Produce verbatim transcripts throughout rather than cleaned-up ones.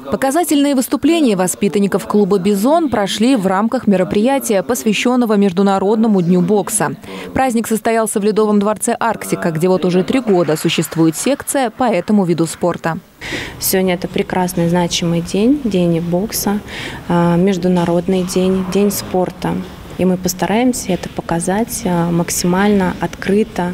Показательные выступления воспитанников клуба «Бизон» прошли в рамках мероприятия, посвященного Международному дню бокса. Праздник состоялся в Ледовом дворце «Арктика», где вот уже три года существует секция по этому виду спорта. Сегодня это прекрасный, значимый день, день бокса, международный день, день спорта. И мы постараемся это показать максимально открыто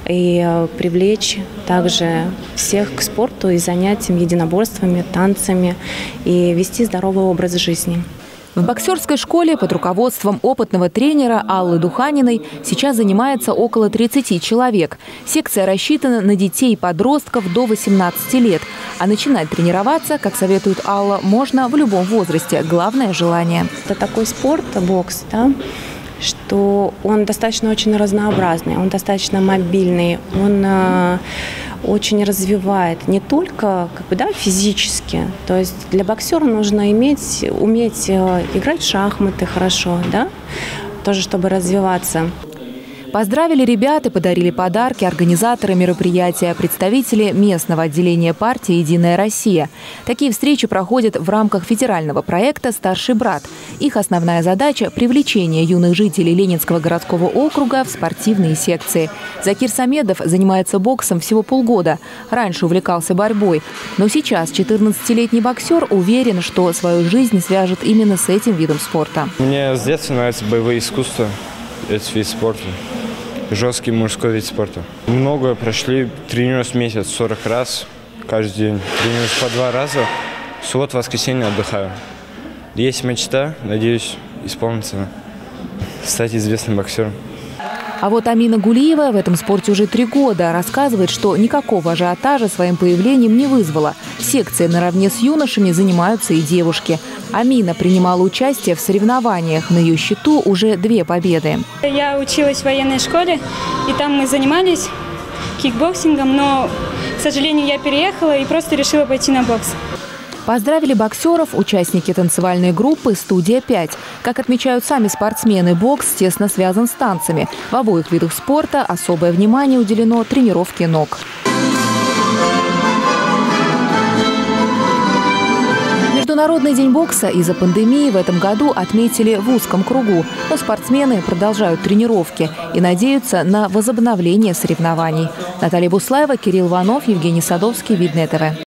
и привлечь также всех к спорту и занятиям единоборствами, танцами и вести здоровый образ жизни. В боксерской школе под руководством опытного тренера Аллы Духаниной сейчас занимается около тридцати человек. Секция рассчитана на детей и подростков до восемнадцати лет. А начинать тренироваться, как советует Алла, можно в любом возрасте. Главное – желание. Это такой спорт, бокс, да, что он достаточно очень разнообразный, он достаточно мобильный, он э, очень развивает не только как бы, да, физически. То есть для боксера нужно иметь, уметь э, играть в шахматы хорошо, да, тоже чтобы развиваться. Поздравили ребят и подарили подарки организаторы мероприятия, представители местного отделения партии «Единая Россия». Такие встречи проходят в рамках федерального проекта «Старший брат». Их основная задача – привлечение юных жителей Ленинского городского округа в спортивные секции. Закир Самедов занимается боксом всего полгода. Раньше увлекался борьбой. Но сейчас четырнадцатилетний боксер уверен, что свою жизнь свяжет именно с этим видом спорта. Мне с детства нравятся боевые искусства. Это вид спорта. Жесткий мужской вид спорта. Много прошли, тренируюсь месяц, сорок раз каждый день. Тренируюсь по два раза, в субботу, воскресенье отдыхаю. Есть мечта, надеюсь, исполнится. Стать известным боксером. А вот Амина Гулиева в этом спорте уже три года. Рассказывает, что никакого ажиотажа своим появлением не вызвало. В секции наравне с юношами занимаются и девушки. Амина принимала участие в соревнованиях. На ее счету уже две победы. Я училась в военной школе, и там мы занимались кикбоксингом, но, к сожалению, я переехала и просто решила пойти на бокс. Поздравили боксеров участники танцевальной группы «Студия пять». Как отмечают сами спортсмены, бокс тесно связан с танцами. В обоих видах спорта особое внимание уделено тренировке ног. Международный день бокса из-за пандемии в этом году отметили в узком кругу. Но спортсмены продолжают тренировки и надеются на возобновление соревнований. Наталья Буслаева, Кирилл Иванов, Евгений Садовский, Видное ТВ.